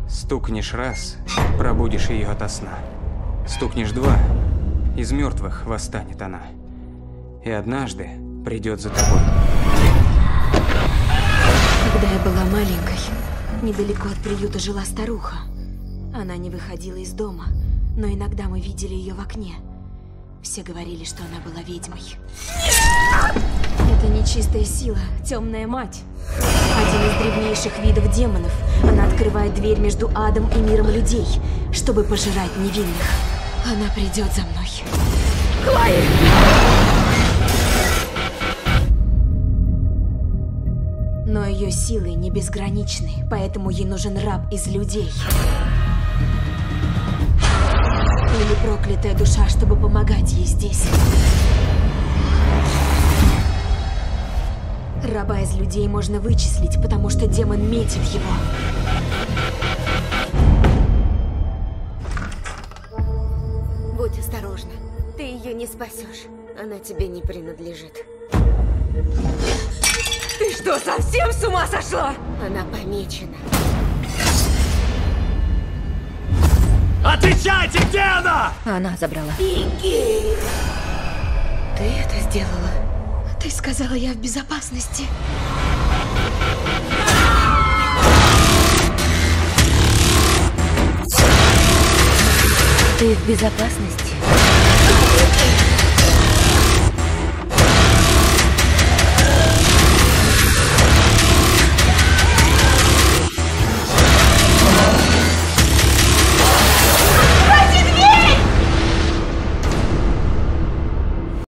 Стукнешь раз, пробудишь ее ото сна. Стукнешь два, из мертвых восстанет она. И однажды придет за тобой. Когда я была маленькой, недалеко от приюта жила старуха. Она не выходила из дома, но иногда мы видели ее в окне. Все говорили, что она была ведьмой. Это нечистая сила, темная мать. Один из древнейших видов демонов. Она открывает дверь между адом и миром людей, чтобы пожирать невинных. Она придет за мной. Хлои! Но ее силы не безграничны, поэтому ей нужен раб из людей. Или проклятая душа, чтобы помогать ей здесь. Раба из людей можно вычислить, потому что демон метит его. Будь осторожна. Ты ее не спасешь. Она тебе не принадлежит. Ты что, совсем с ума сошла? Она помечена. Отвечайте, где она? Она забрала. Беги! Ты это сделала? Ты сказала, я в безопасности. Ты в безопасности?